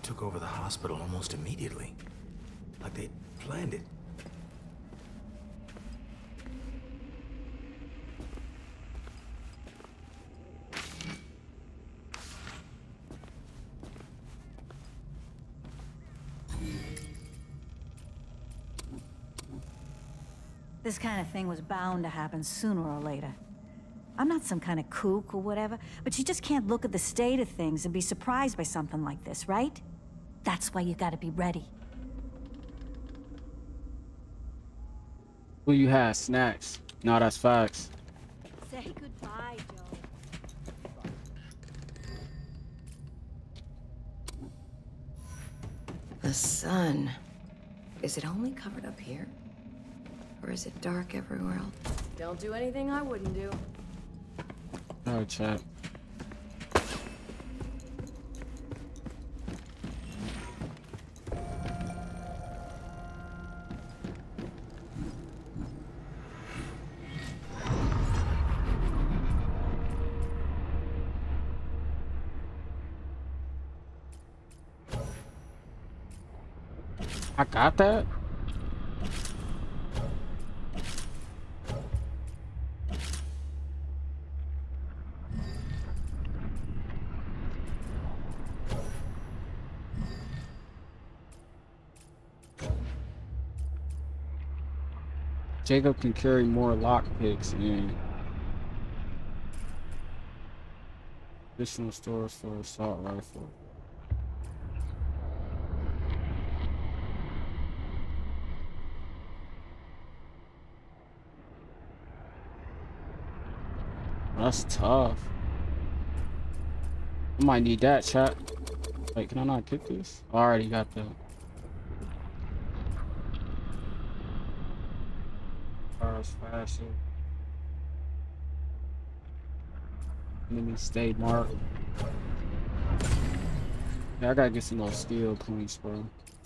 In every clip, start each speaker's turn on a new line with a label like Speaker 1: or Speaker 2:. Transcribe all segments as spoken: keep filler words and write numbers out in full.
Speaker 1: took over the hospital almost immediately. Like they planned it.
Speaker 2: This kind of thing was bound to happen sooner or later. I'm not some kind of kook or whatever, but you just can't look at the state of things and be surprised by something like this, right? That's why you gotta be ready.
Speaker 3: Who you had? Snacks. No, that's facts.
Speaker 2: Say goodbye, Joe.
Speaker 4: The sun. Is it only covered up here? Or is it dark everywhere else?
Speaker 5: Don't do anything I wouldn't do.
Speaker 3: Alright, chat. I got that. Jacob can carry more lockpicks and additional stores for assault rifle. That's tough. I might need that, chat. Wait, can I not get this? I already got that. Cars faster. Enemy stay marked. Yeah, I gotta get some more steel points, bro.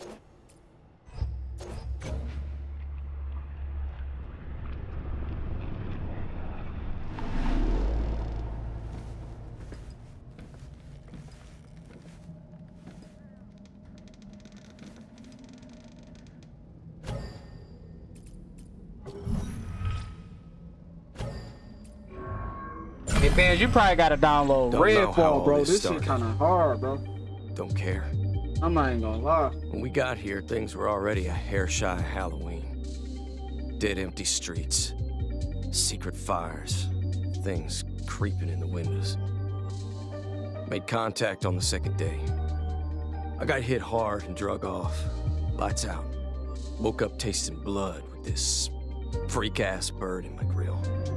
Speaker 3: Hey, fans, you probably gotta download Redfall, bro. This shit kinda hard, bro.
Speaker 6: Don't care.
Speaker 3: I'm not even gonna lie.
Speaker 6: When we got here, things were already a hair shy of Halloween. Dead, empty streets, secret fires, things creeping in the windows. Made contact on the second day. I got hit hard and drug off. Lights out. Woke up tasting blood with this freak-ass bird in my grill.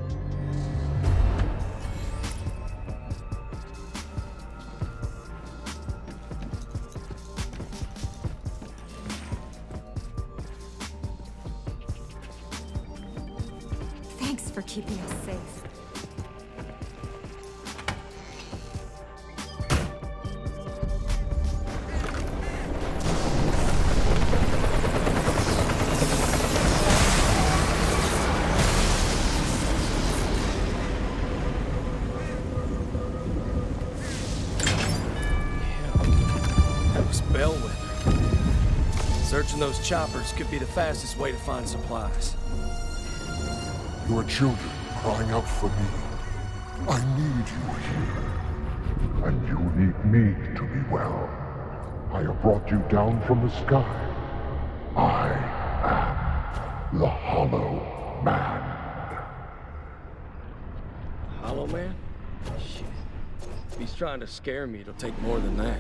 Speaker 2: Thanks for keeping us safe.
Speaker 6: Searching those choppers could be the fastest way to find supplies.
Speaker 7: Your children crying out for me. I need you here. And you need me to be well. I have brought you down from the sky. I am the Hollow Man.
Speaker 6: Hollow Man? Shit. If he's trying to scare me, it'll take more than that.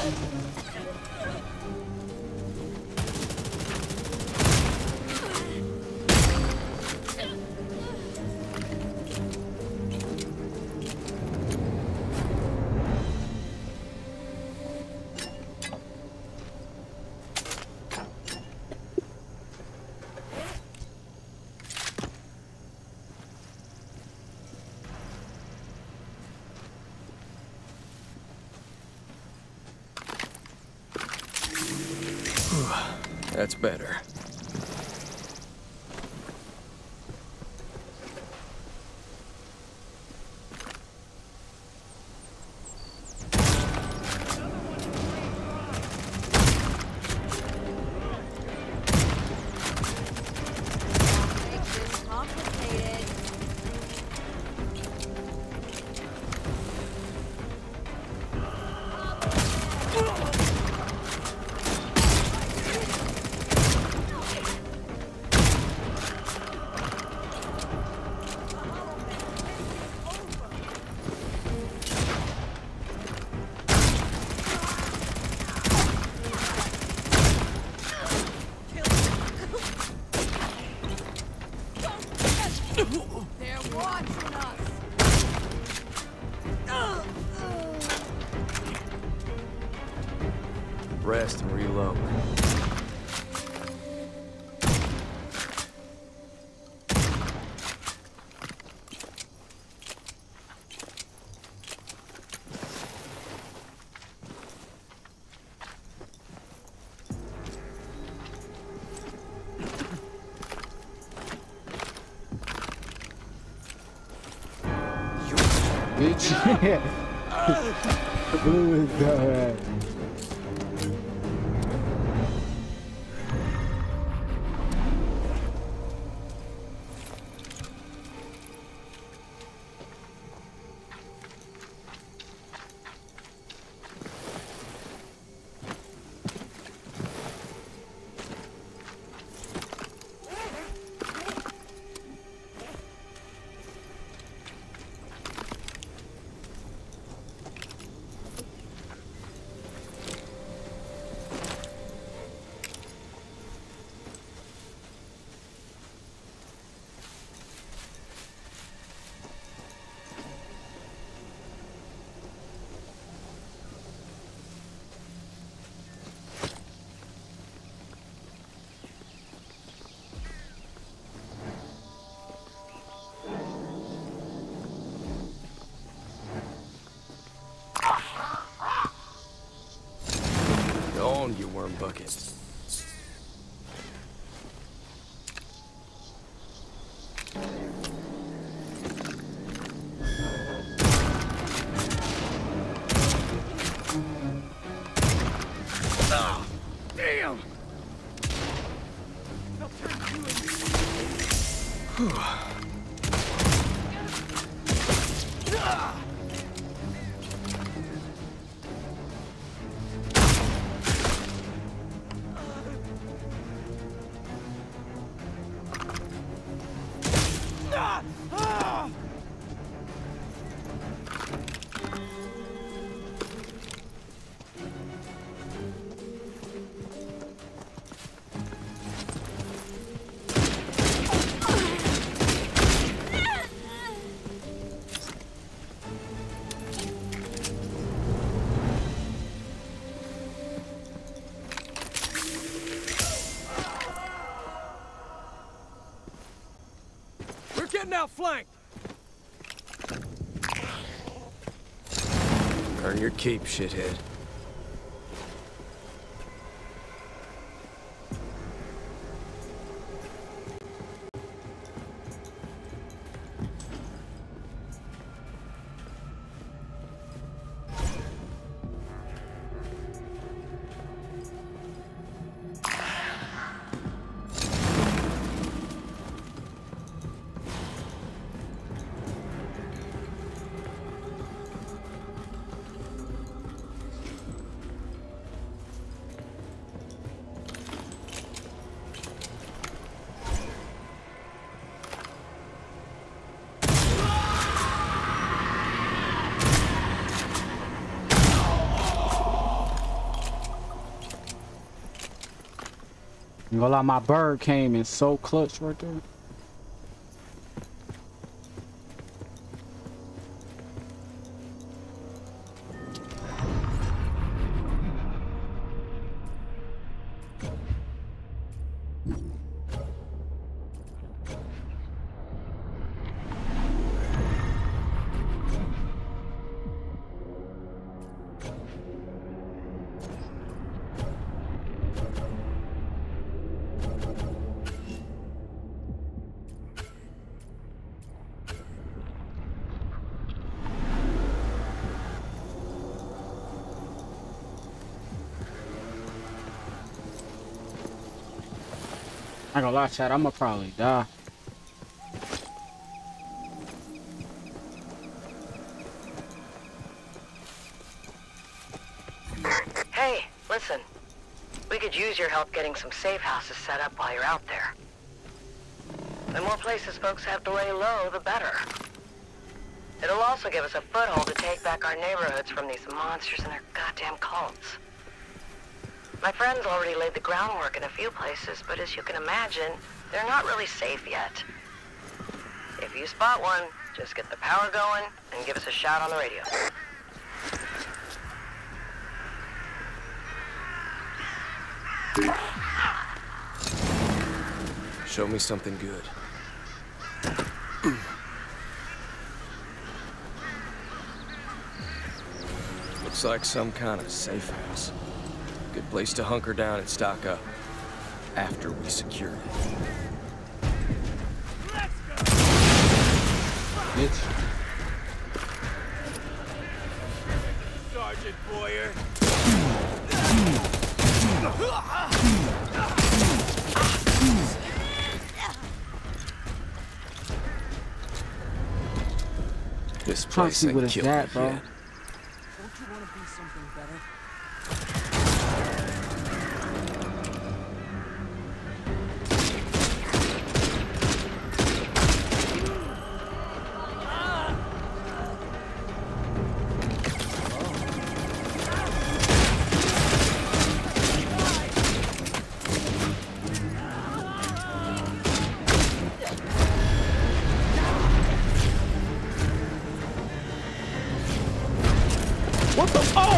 Speaker 6: That's better.
Speaker 5: They're watching us.
Speaker 6: Rest and reload.
Speaker 3: Bitch. Blew his dumb ass.
Speaker 6: On, you worm bucket. Ah, damn! Getting outflanked. Earn your keep, shithead.
Speaker 3: You gonna lie, my bird came in so clutch right there. I ain't gonna lie, chat, I'ma probably die.
Speaker 8: Hey, listen. We could use your help getting some safe houses set up while you're out there. The more places folks have to lay low, the better. It'll also give us a foothold to take back our neighborhoods from these monsters and their goddamn cults. My friends already laid the groundwork in a few places, but as you can imagine, they're not really safe yet. If you spot one, just get the power going and give us a shout on the radio.
Speaker 6: Show me something good. Looks like some kind of safe house. Good place to hunker down and stock up after we secure it.
Speaker 3: Let's go. Bitch.
Speaker 1: Sergeant Boyer.
Speaker 6: This
Speaker 3: Trying to
Speaker 6: place
Speaker 3: see
Speaker 6: ain't
Speaker 3: what it's
Speaker 6: killed
Speaker 3: at,
Speaker 6: me
Speaker 3: bro.
Speaker 6: yet.
Speaker 5: Don't you want to be something better?
Speaker 3: What the? Oh!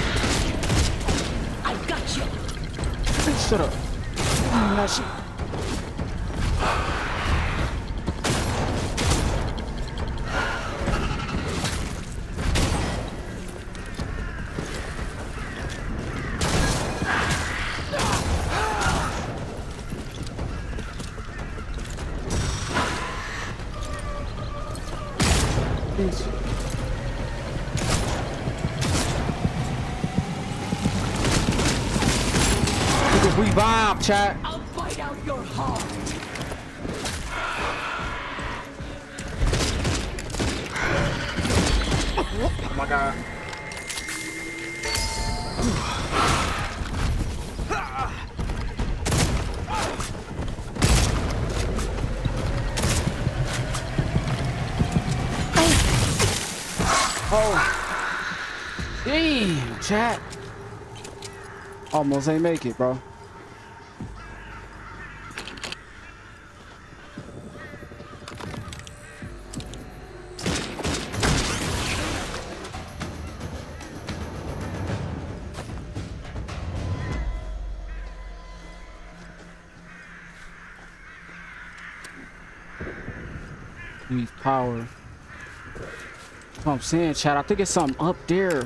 Speaker 5: I got you.
Speaker 3: Shut up. Mm, that shit. Peace. We vibe, chat.
Speaker 5: I'll bite out your heart.
Speaker 3: Oh my god. Oh. Damn, chat. Almost ain't make it, bro. Needs power. That's what I'm saying, chat. I think it's something up there.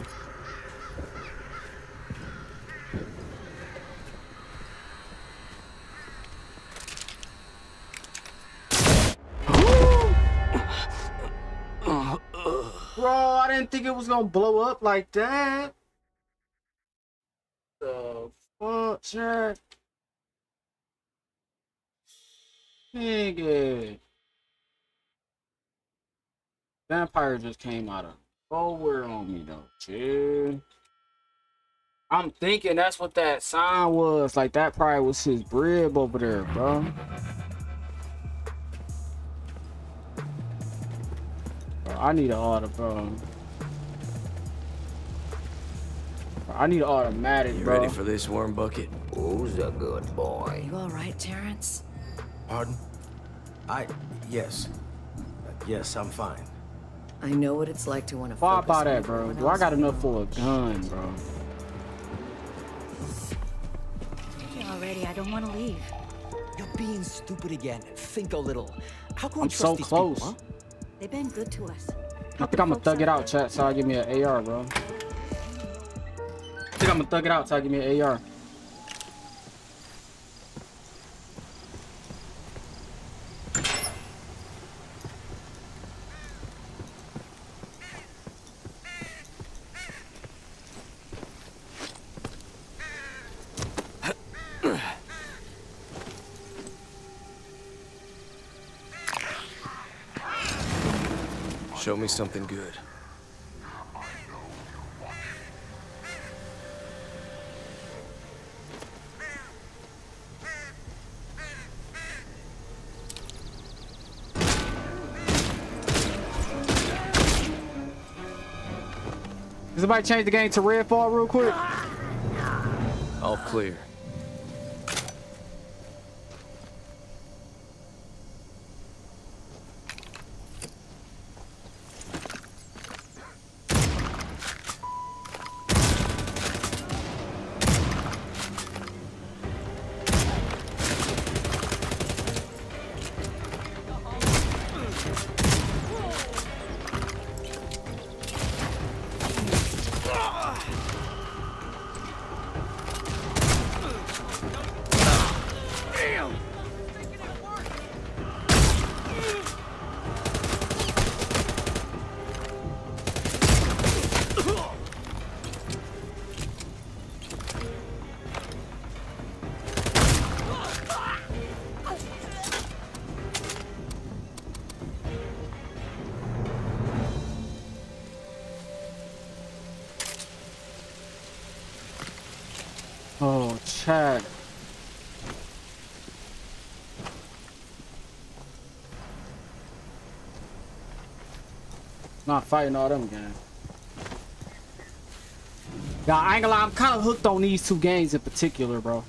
Speaker 3: Bro, I didn't think it was gonna blow up like that. The fuck, chat? Nigga. Vampire just came out of nowhere on me though, chill. I'm thinking that's what that sign was. Like that probably was his rib over there, bro. Bro, I need an auto, bro. I need an automatic,
Speaker 6: You
Speaker 3: bro.
Speaker 6: ready for this, Worm Bucket?
Speaker 1: Who's a good boy?
Speaker 4: You all right, Terrence?
Speaker 1: Pardon? I... yes. Yes, I'm fine.
Speaker 4: I know what it's like to want to
Speaker 3: Why
Speaker 4: focus
Speaker 3: buy
Speaker 4: on
Speaker 3: that, bro?
Speaker 4: everyone
Speaker 3: Do I
Speaker 4: else.
Speaker 3: got enough for a gun, bro?
Speaker 2: Yeah, already, I don't want to leave.
Speaker 5: You're being stupid again. Think a little. How can we
Speaker 3: I'm
Speaker 5: trust
Speaker 3: so
Speaker 5: these
Speaker 3: close.
Speaker 5: people, huh?
Speaker 2: They've been good to us.
Speaker 3: I think I'm gonna thug it out, chat, so I give me an A R, bro. I think I'm gonna thug it out, so I give me an A R.
Speaker 6: Show me something good.
Speaker 3: Does somebody change the game to Redfall real quick?
Speaker 6: All clear.
Speaker 3: Oh, chat. Not fighting all them games. Yeah, I ain't gonna lie, I'm kind of hooked on these two games in particular, bro.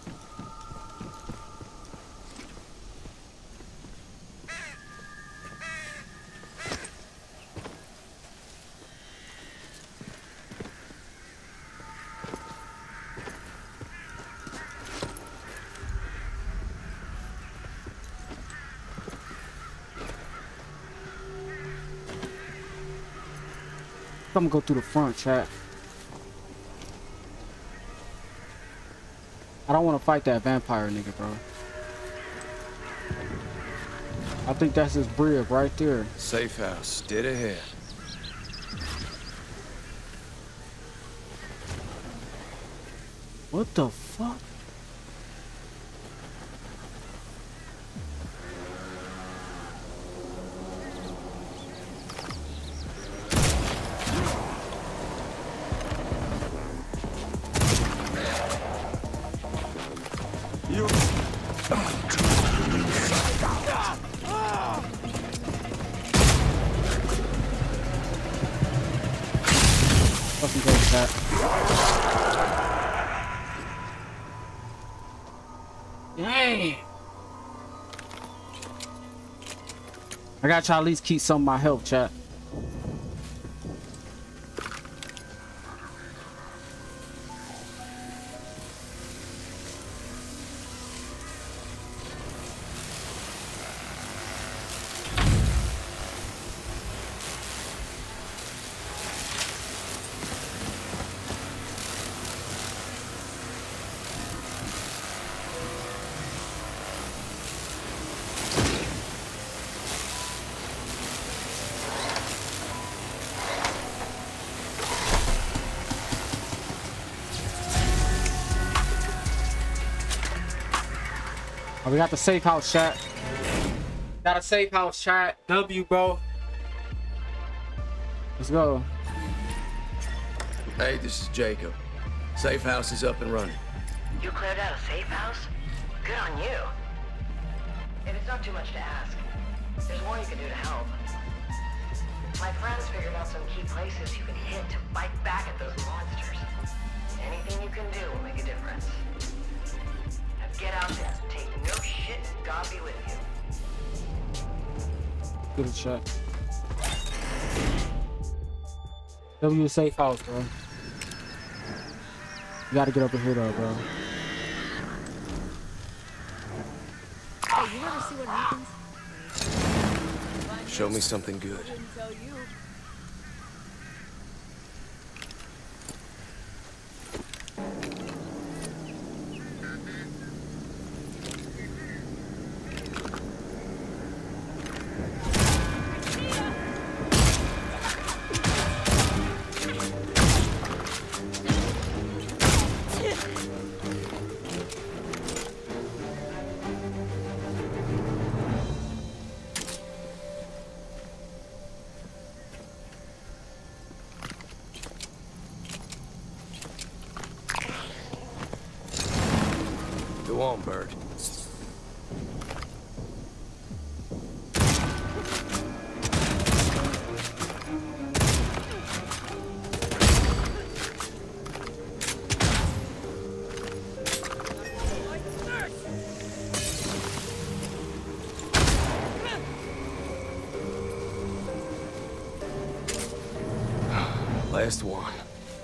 Speaker 3: I'm gonna go through the front, chat. I don't want to fight that vampire nigga, bro. I think that's his brig right there.
Speaker 6: Safe house, dead ahead.
Speaker 3: What the fuck? Fucking go with that. Dang. I gotta try to at least keep some of my health, chat. Oh, we got the safe house, chat. Got a safe house, chat. W, bro. Let's go.
Speaker 6: Hey, this is Jacob. Safe house is up and running.
Speaker 8: You cleared out a safe house? Good on you. If it's not too much to ask, there's more you can do to help. My friends figured out some key places you can hit to fight back at those monsters. Anything you can do will make a difference. Now get out there. Take no shit and God be with you.
Speaker 3: Good shot. W safe house, bro. You gotta get over here though, bro.
Speaker 9: Hey, you ever see what happens?
Speaker 6: Show me something good. Go on, Bird. Last one.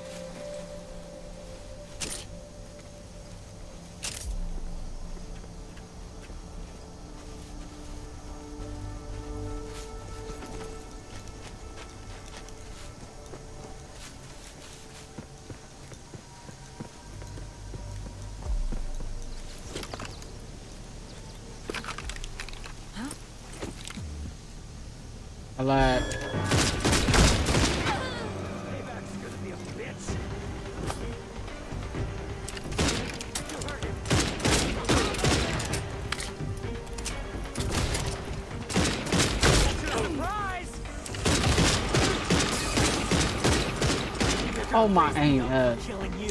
Speaker 3: I like. Oh my aim, uh.
Speaker 5: Killing you.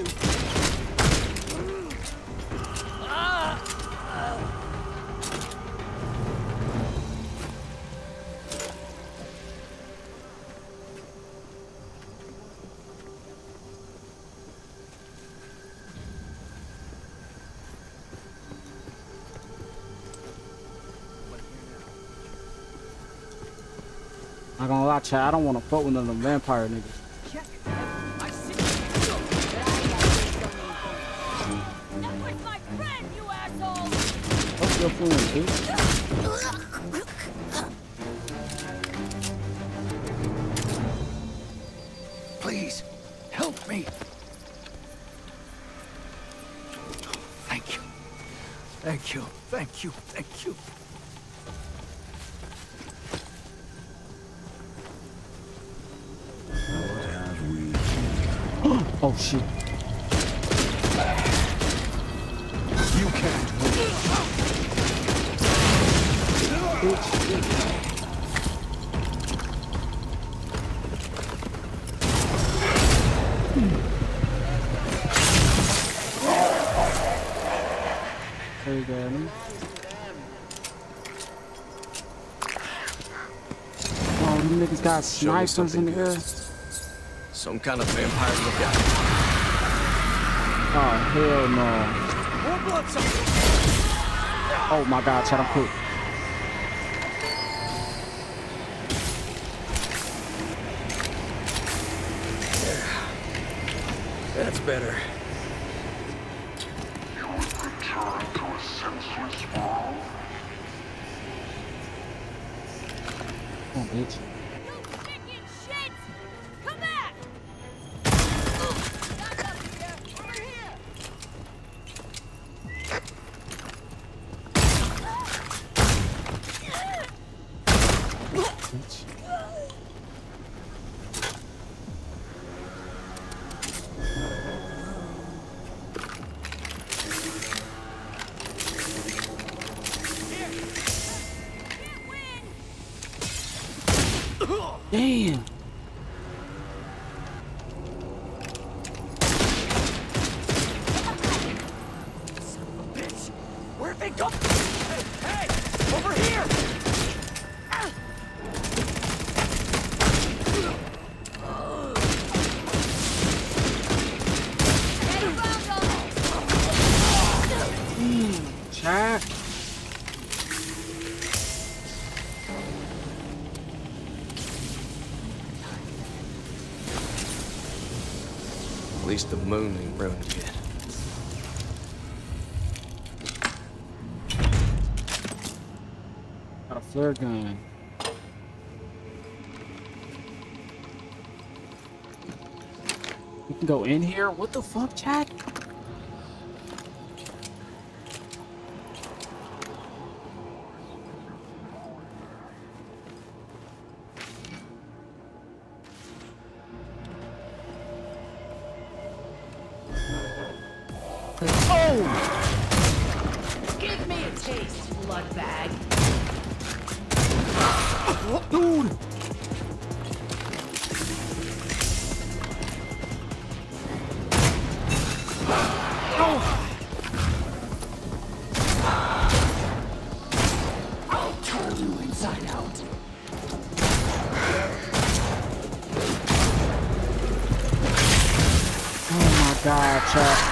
Speaker 3: Not gonna lie, Chad, I don't wanna fuck with none of them vampire niggas. What's your friend, bitch?
Speaker 5: Please, help me. Thank you. Thank you. Thank you. Thank you.
Speaker 3: Oh shit.
Speaker 5: You can't win.
Speaker 3: There you go. Oh, them niggas got snipers in the air.
Speaker 6: Some kind of vampire lookout.
Speaker 3: Oh, hell no. Oh my god, Chad, I'm cool.
Speaker 6: That's better.
Speaker 7: You would return to a senseless world?
Speaker 3: Oh, bitch. Damn.
Speaker 5: Bitch, where'd they go? Hey, hey, over here!
Speaker 6: least the moon ain't ruined yet.
Speaker 3: Got a flare gun. You can go in here? What the fuck, chat?
Speaker 10: Give me a taste, blood bag.
Speaker 3: Oh, dude!
Speaker 5: I'll turn you inside out.
Speaker 3: Oh my god, chat.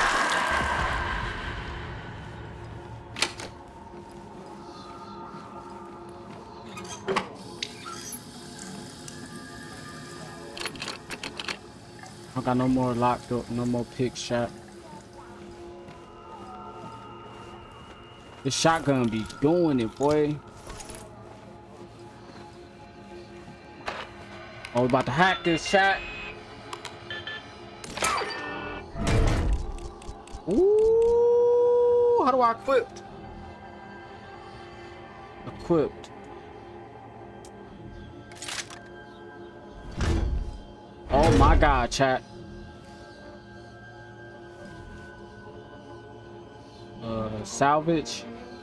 Speaker 3: I got no more locked up, no more pick shot. This shotgun be doing it, boy. Oh, we about to hack this chat. Ooh, how do I equip? Equipped. Oh my god, chat. Uh, salvage.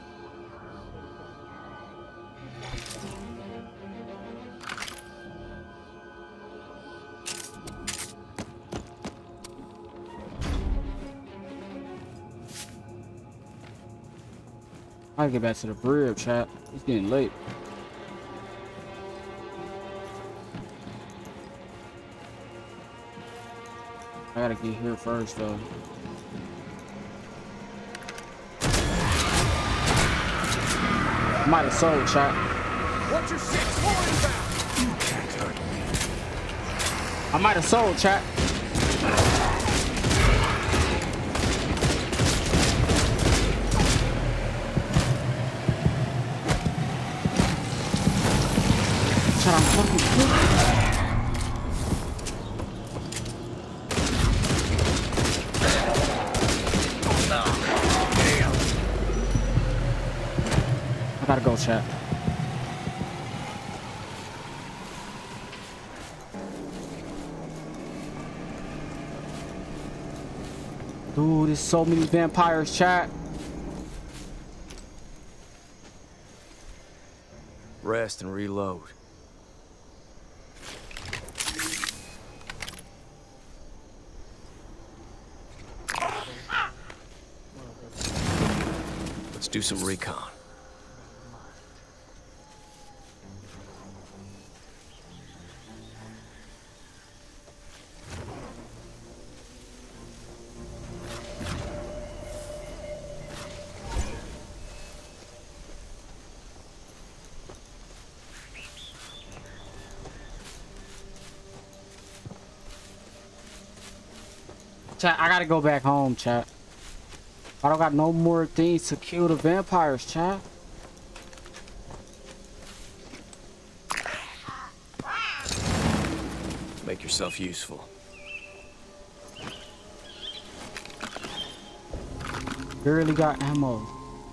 Speaker 3: I gotta get back to the bridge, chat. It's getting late. I gotta get here first, though. I might have sold, chat.
Speaker 5: What's your six worried about? You can't hurt me.
Speaker 3: I might have sold, chat. Chat, I'm fucking cooked. I gotta go, chat. Dude, there's so many vampires, chat.
Speaker 6: Rest and reload. Let's do some recon.
Speaker 3: Chat, I gotta go back home, chat. I don't got no more things to kill the vampires, chat.
Speaker 6: Make yourself useful.
Speaker 3: Barely got ammo.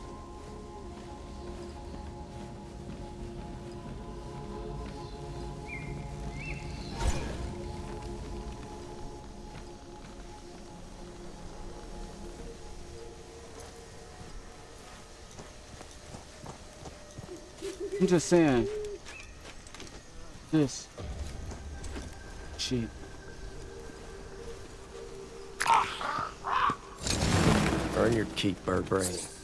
Speaker 3: I'm just saying. This. Shit.
Speaker 6: Earn your keep, bird brain.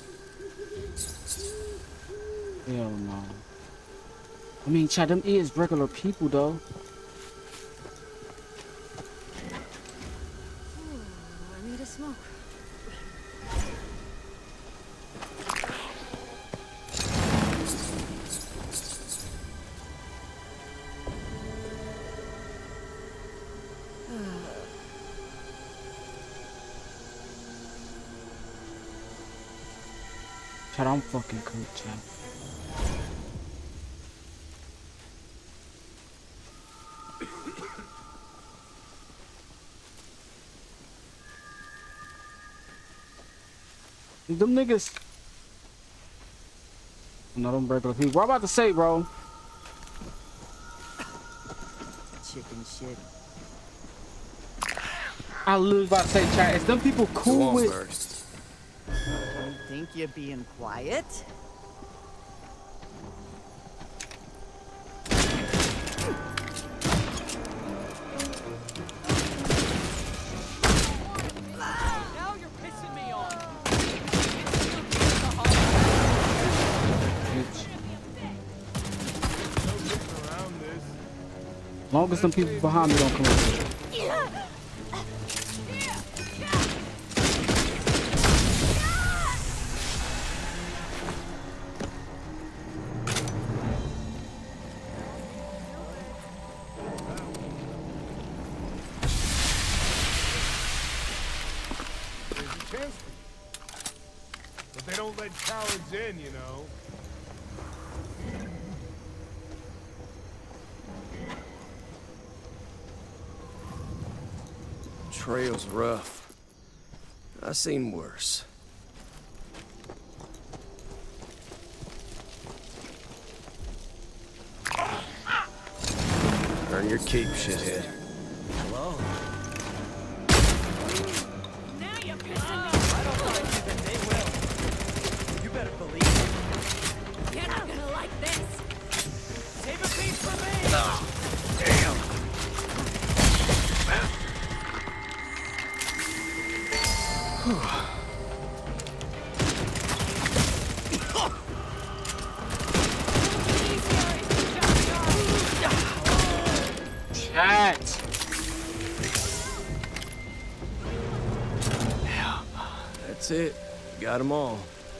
Speaker 3: Hell no. I mean, chat, them is regular people, though.
Speaker 9: I need a smoke.
Speaker 3: Chat, I'm fucking cooked, chat. Them niggas. No, them regular people. What I'm about to say, bro.
Speaker 5: Chicken shit.
Speaker 3: I literally about to say, chat. Is them people cool with?
Speaker 6: Burst.
Speaker 5: You think you're being quiet? Now you're pissing me off.
Speaker 3: As long as some people behind me don't come over.
Speaker 11: But they don't let cowards in, you know.
Speaker 6: Trail's rough. I've seen worse. Earn your keep, shithead.
Speaker 5: Hello.
Speaker 10: Now you're pissing me off.
Speaker 5: I don't like you, then they will. You better believe it.
Speaker 10: You're not gonna like this.
Speaker 5: Save a piece for me.
Speaker 6: Oh, damn.
Speaker 3: Chat.
Speaker 6: That's it. Got them all.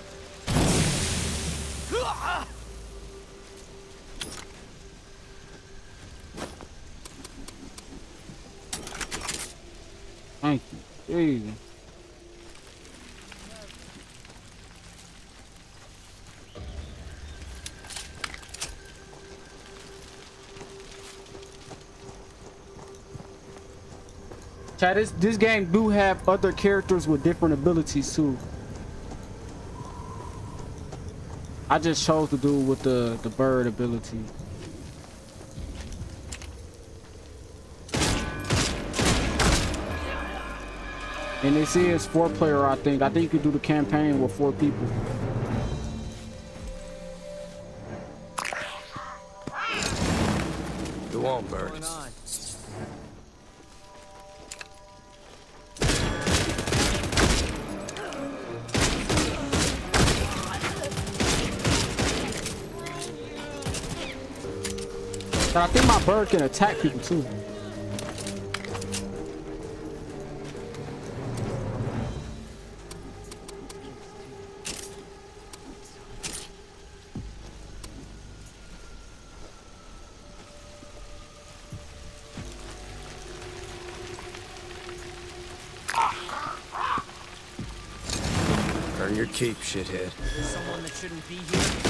Speaker 3: Thank you. Easy. Chat, this, this game do have other characters with different abilities too. I just chose to do with the, the bird ability. And this is four player, I think. I think you can do the campaign with four people.
Speaker 6: Go on, Burns.
Speaker 3: But I think my bird can attack people too.
Speaker 6: Earn your keep, shithead.
Speaker 5: There's someone that shouldn't be here.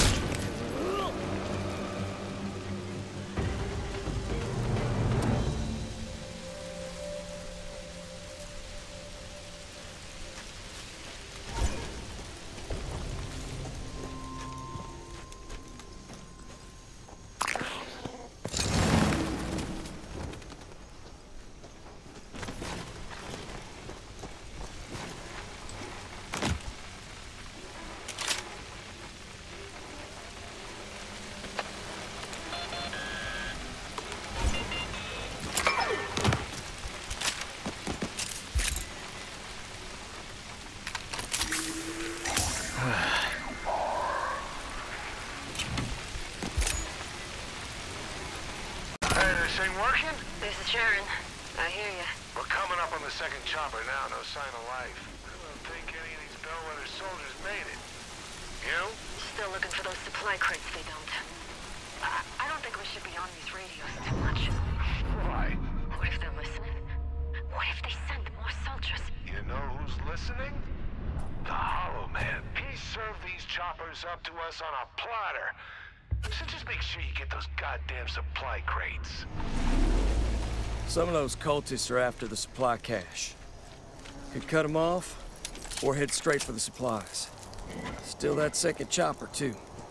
Speaker 8: Sharon, I hear you.
Speaker 7: We're coming up on the second chopper now, no sign of life. I don't think any of these Bellwether soldiers made it. You?
Speaker 8: Still looking for those supply crates they dumped. I, I don't think we should be on these radios too much.
Speaker 7: Why?
Speaker 8: What if they're listening? What if they send more soldiers?
Speaker 7: You know who's listening? The Hollow man. He served these choppers up to us on a platter. So just make sure you get those goddamn supply crates.
Speaker 6: Some of those cultists are after the supply cache. Could cut them off, or head straight for the supplies. Still that second chopper, too.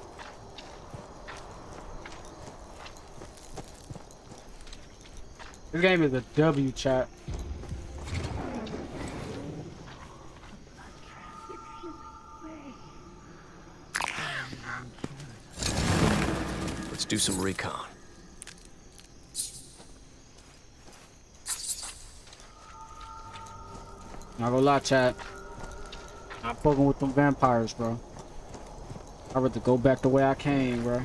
Speaker 3: This game is a W, chat.
Speaker 6: Let's do some recon.
Speaker 3: Not gonna lie, chat. I'm fucking with them vampires, bro. I'd rather go back the way I came, bro.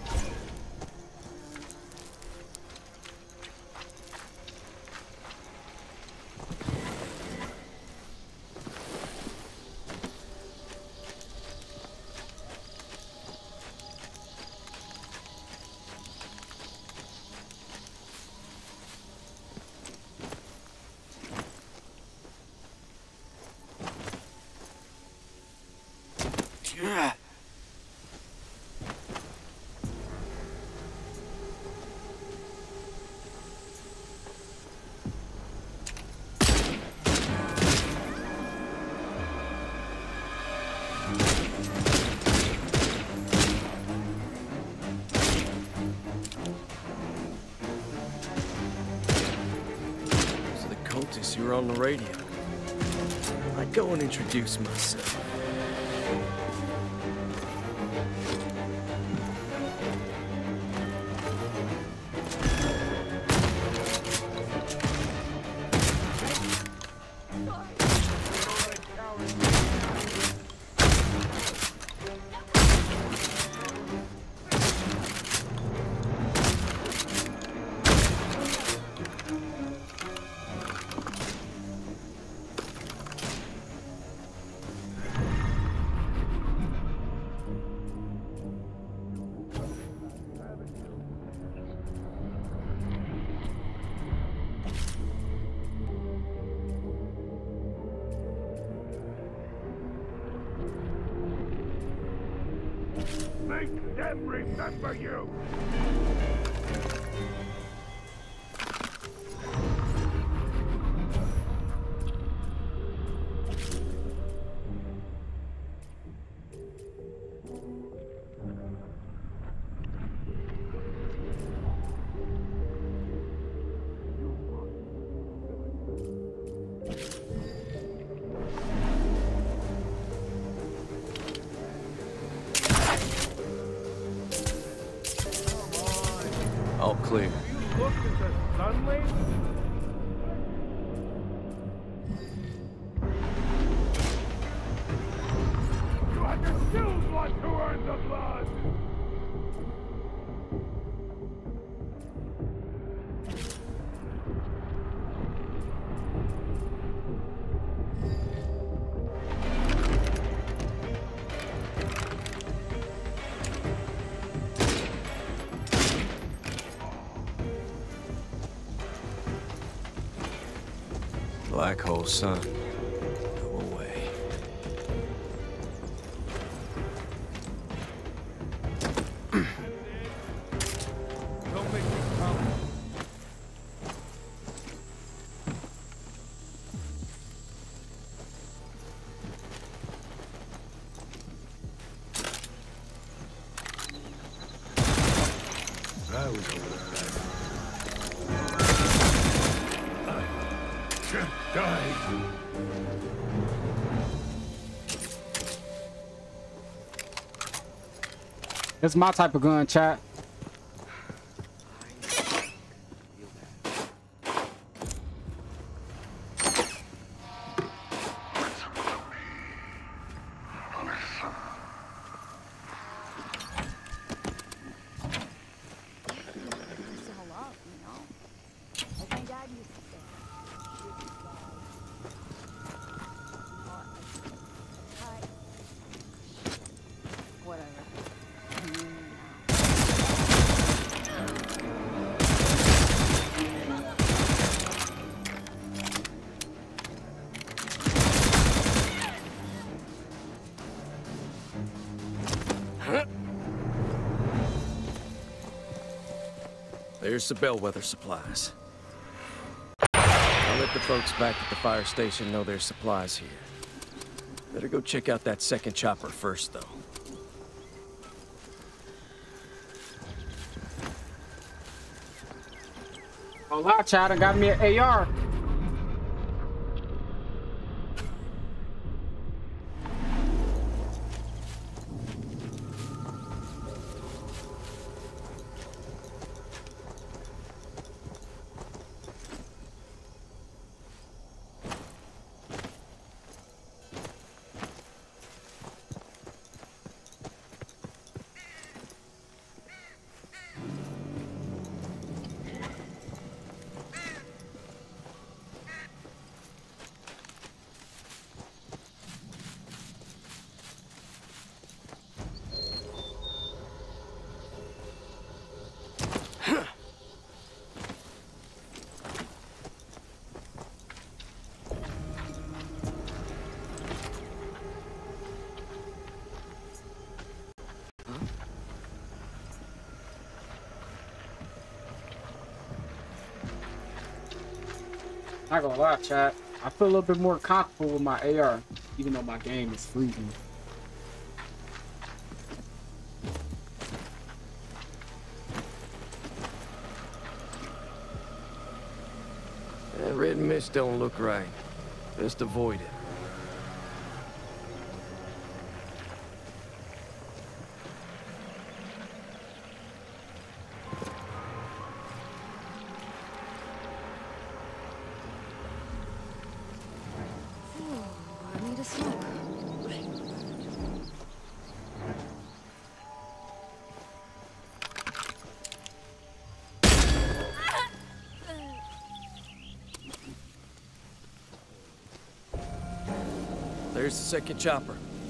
Speaker 6: You're on the radio. I'd go and introduce myself.
Speaker 7: Make them remember you!
Speaker 6: All clear.
Speaker 11: You looked at the sun lately? You had to still want to earn the blood!
Speaker 6: Black hole sun. Go away.
Speaker 11: Don't make me come. That was a little bad. Die.
Speaker 3: It's my type of gun, chat.
Speaker 6: There's the bellwether supplies. I'll let the folks back at the fire station know there's supplies here. Better go check out that second chopper first, though.
Speaker 3: Oh, wow, child, I got me an A R. Not gonna lie, chat. I feel a little bit more comfortable with my A R, even though my game is freezing.
Speaker 6: That red mist don't look right. Just avoid it.
Speaker 9: I need a smoke.
Speaker 6: There's the second chopper.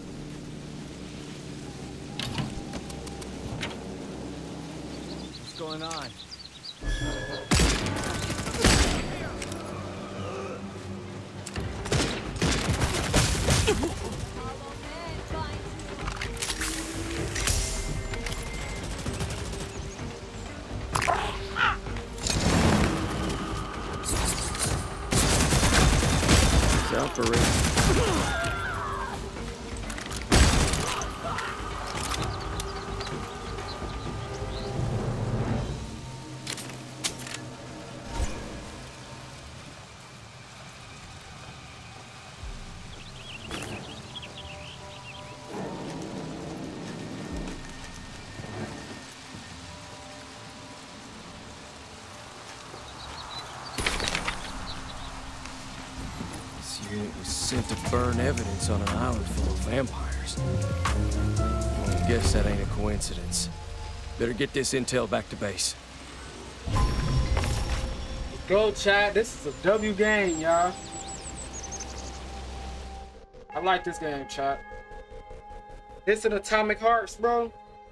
Speaker 6: What's going on? Operation. Unit was sent to burn evidence on an island full of vampires. Well, I guess that ain't a coincidence. Better get this intel back to base.
Speaker 3: Go, chat. This is a W game, y'all. I like this game, chat. This is Atomic Hearts, bro.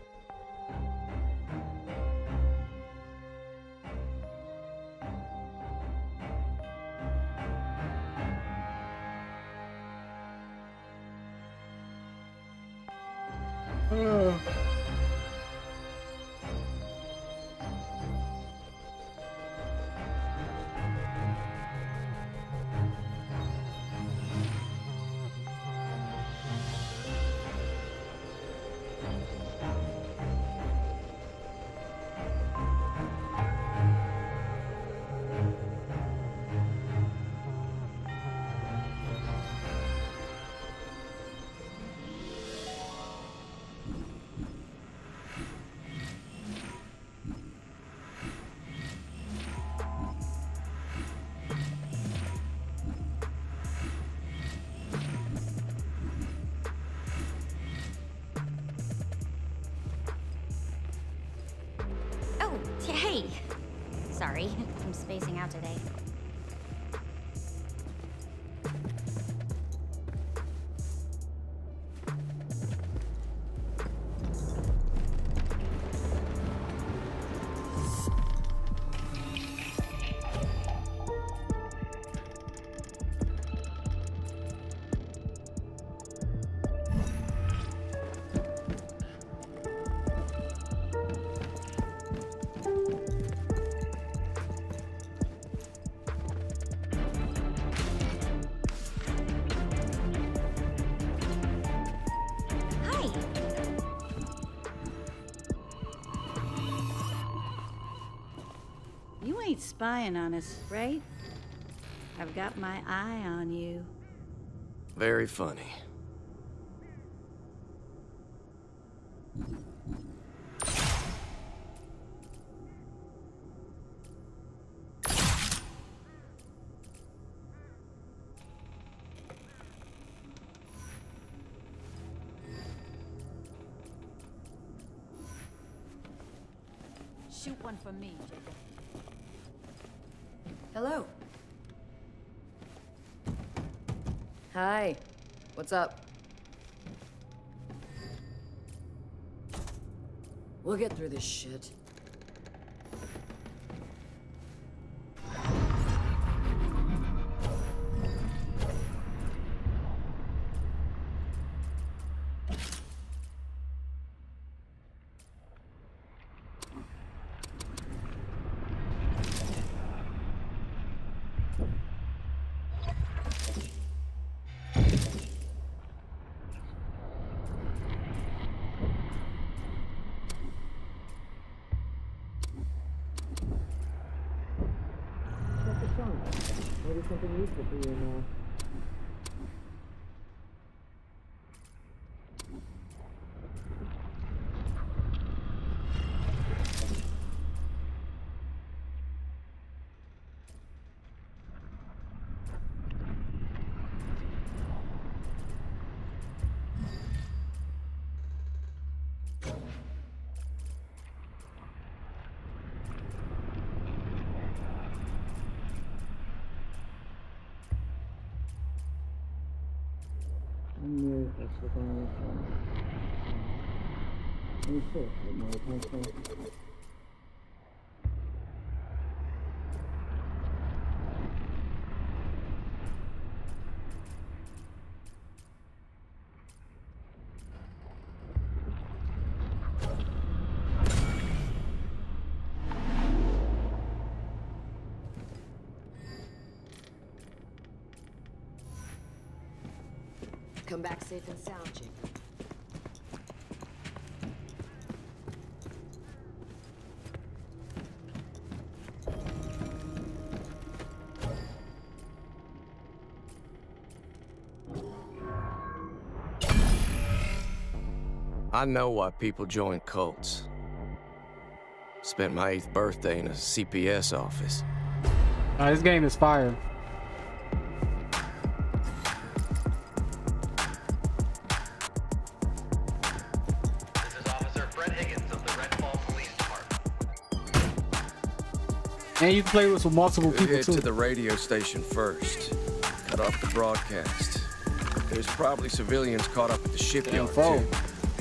Speaker 3: Uh.
Speaker 12: Oh, hey. Sorry, I'm spacing out today.
Speaker 2: ain't spying on us, right? I've got my eye on you.
Speaker 6: Very funny.
Speaker 2: Shoot one for me, Jacob.
Speaker 4: Hello. Hi. What's up? We'll get through this shit.
Speaker 13: Maybe something useful for you now.
Speaker 4: Come back safe and sound, Jacob.
Speaker 6: I know why people join cults. Spent my eighth birthday in a C P S office.
Speaker 3: Uh, this game is fire. And you can play with some multiple
Speaker 6: we
Speaker 3: people
Speaker 6: head
Speaker 3: too.
Speaker 6: to the radio station first. Cut off the broadcast. There's probably civilians caught up at the shipyard
Speaker 3: Info.
Speaker 6: too.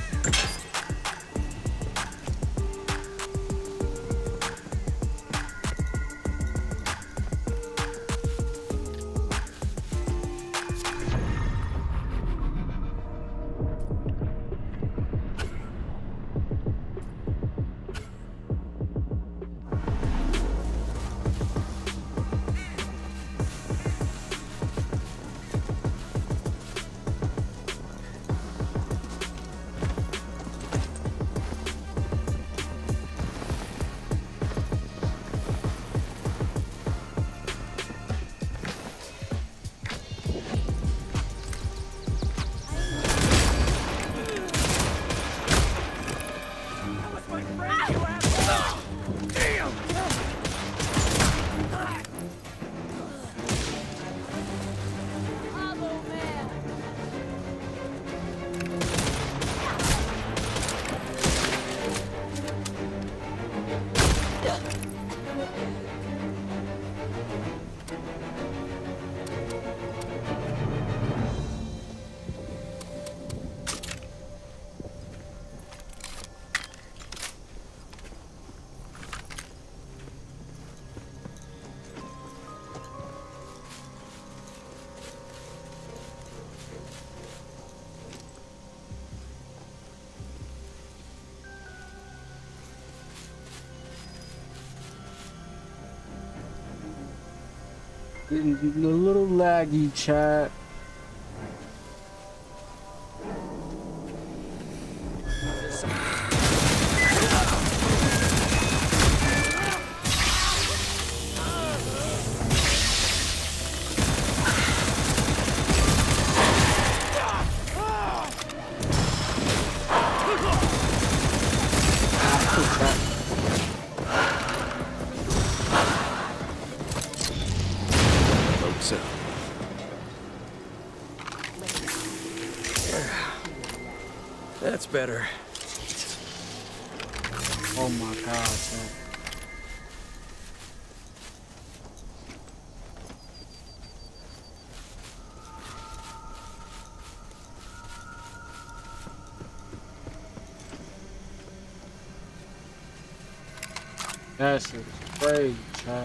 Speaker 3: Getting a little laggy, chat.
Speaker 6: That's better.
Speaker 3: Oh my god, man. That shit is crazy, chat.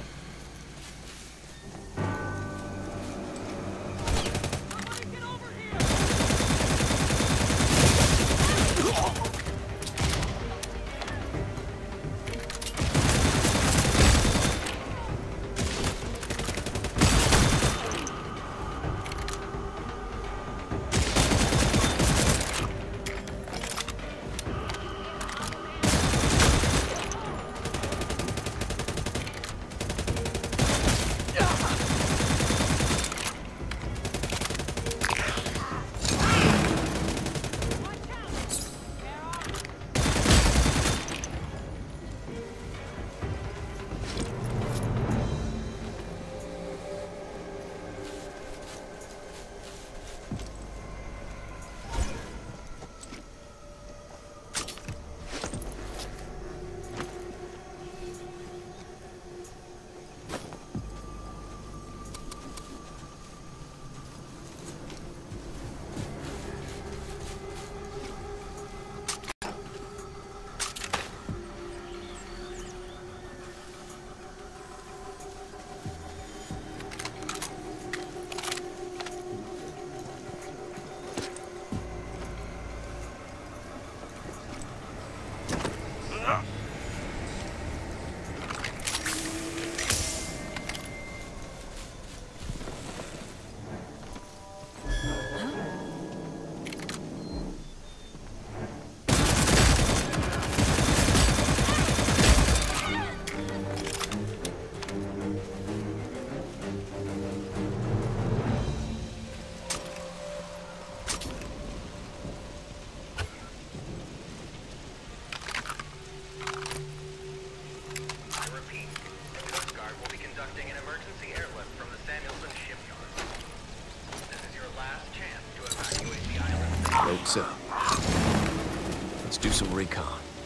Speaker 6: What's up? Let's do some recon.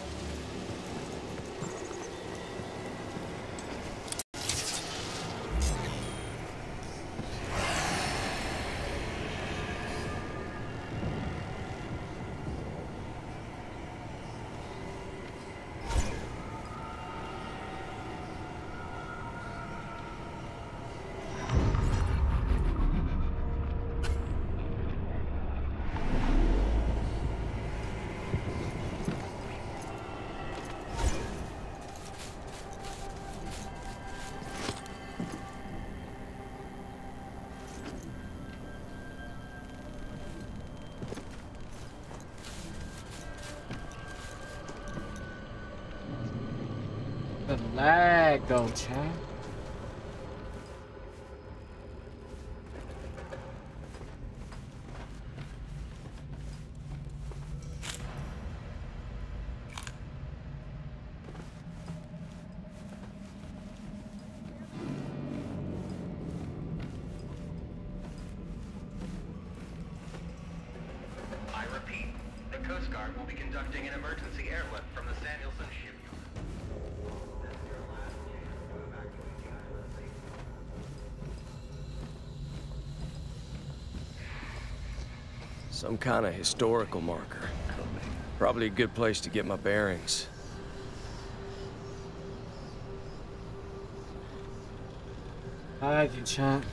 Speaker 3: The lag though, chat.
Speaker 14: I repeat, the Coast Guard will be conducting an emergency airlift from the Samuelson shipyard.
Speaker 6: Some kind of historical marker. Probably a good place to get my bearings.
Speaker 3: I like you, chat.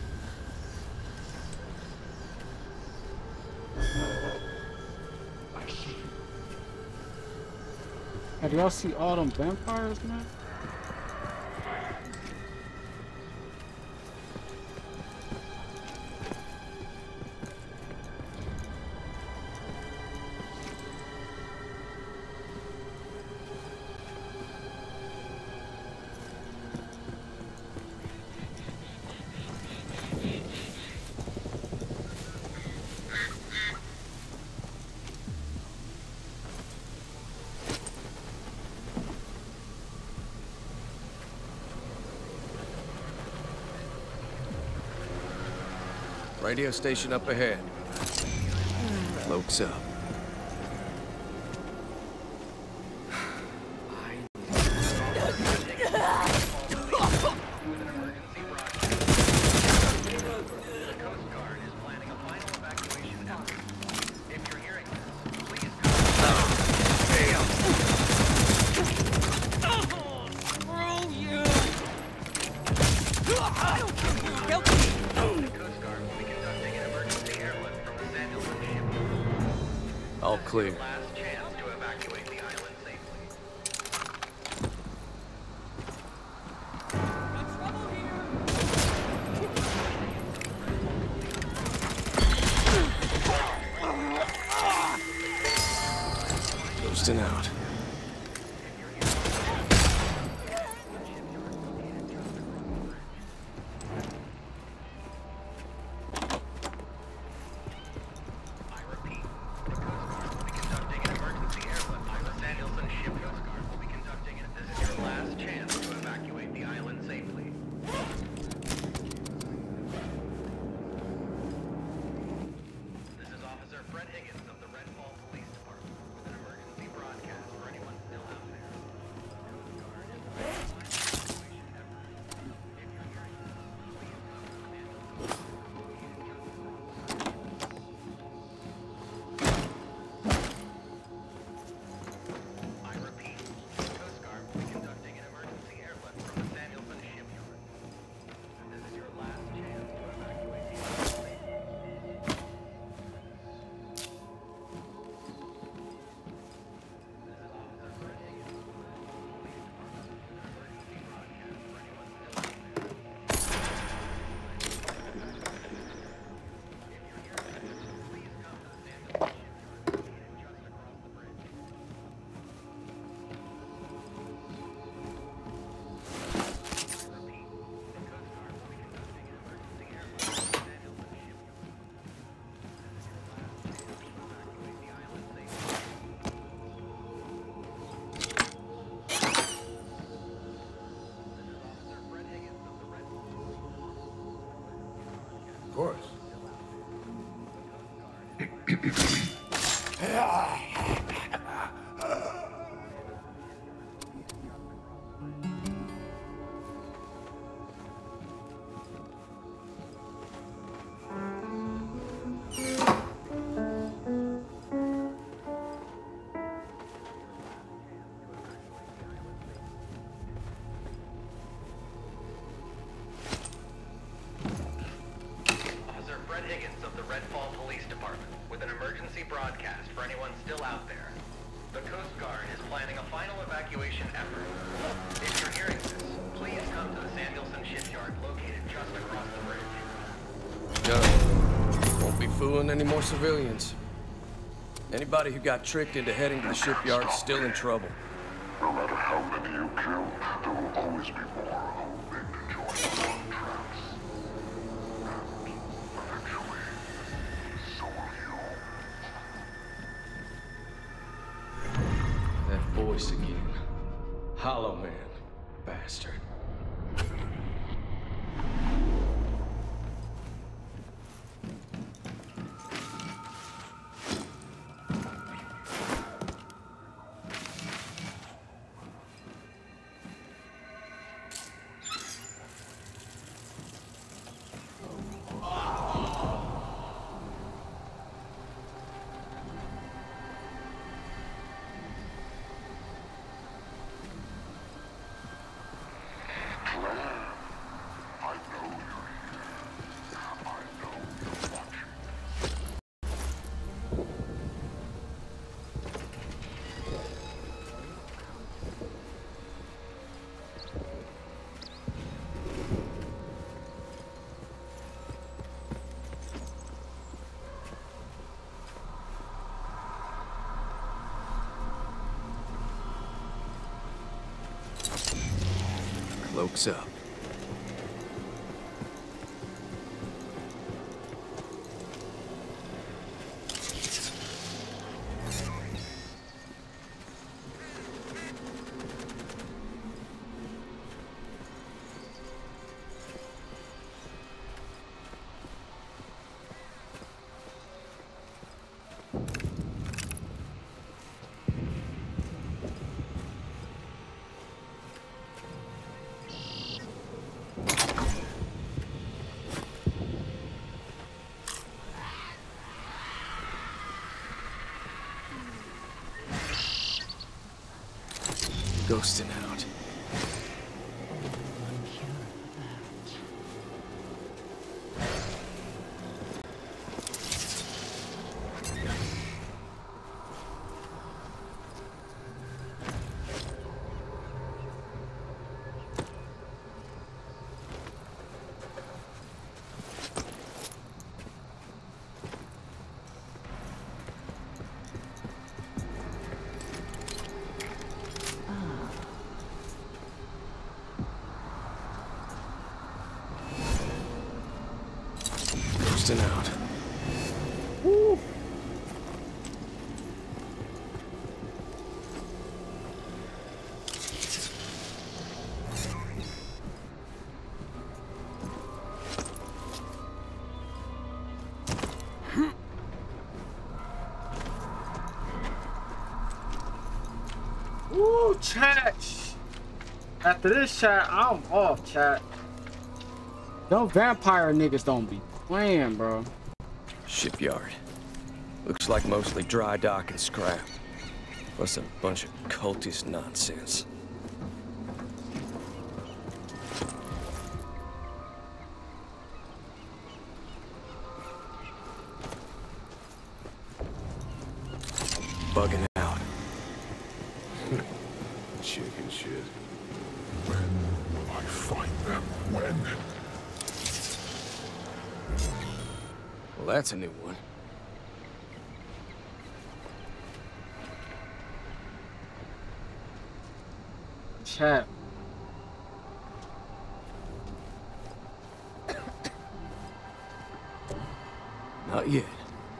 Speaker 3: Hey, do y'all see all them vampires, man?
Speaker 6: Radio station up ahead. Cloaks up. All clear.
Speaker 14: Last chance to evacuate the island safely.
Speaker 6: Coasting out.
Speaker 7: Of course.
Speaker 14: Higgins of the Redfall Police Department with an emergency broadcast for anyone still out there. The Coast Guard is planning a final evacuation effort. If you're hearing this, please come to the Sandilson shipyard located just across the bridge.
Speaker 6: Done. Won't be fooling any more civilians. Anybody who got tricked into heading to the shipyard is still in trouble.
Speaker 7: No matter how many you kill, there will always be more hoping to join the contracts.
Speaker 6: That voice again. Hollow Man, bastard. Cloaks up. Ghosting out. Out.
Speaker 3: Woo. Woo, chat. After this chat, I'm off, chat. Them vampire niggas don't be playing, bro.
Speaker 6: Shipyard. Looks like mostly dry dock and scrap. Plus a bunch of cultist nonsense. Bugging out.
Speaker 7: Chicken shit. When will I find them? When?
Speaker 6: Well, that's a new one.
Speaker 3: Chat.
Speaker 6: Not yet.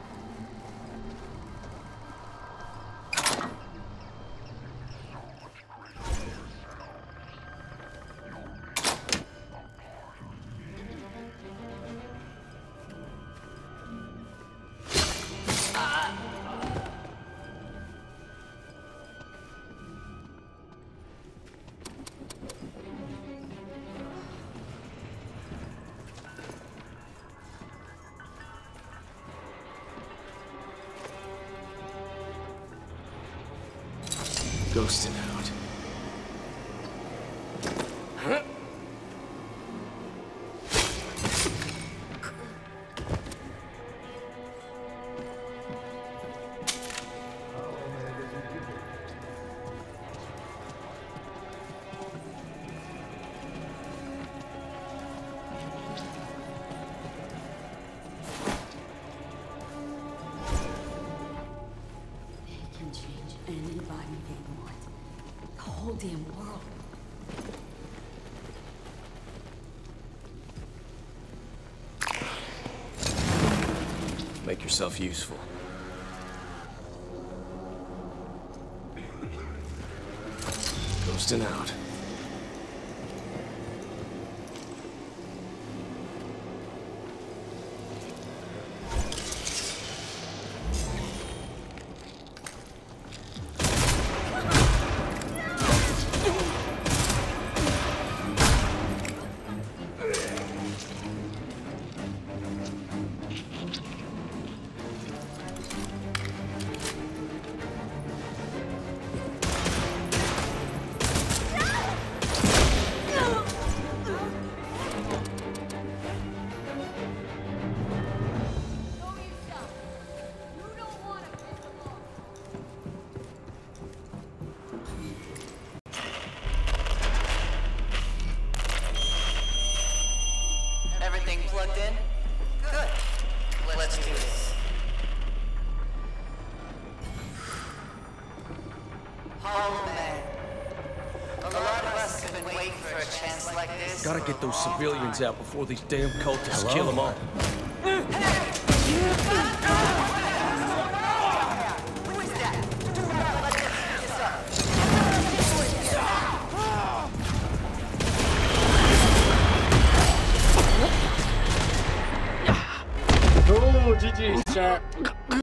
Speaker 6: Ghosting out. Huh?
Speaker 9: Damn world.
Speaker 6: Make yourself useful. Ghosting out.
Speaker 8: Everything plugged in? Good. Let's do this. Oh man. A lot of us have been waiting for a chance like this.
Speaker 6: Gotta get those civilians out before these damn cultists Hello? kill them all.
Speaker 3: Oh, G G, chat.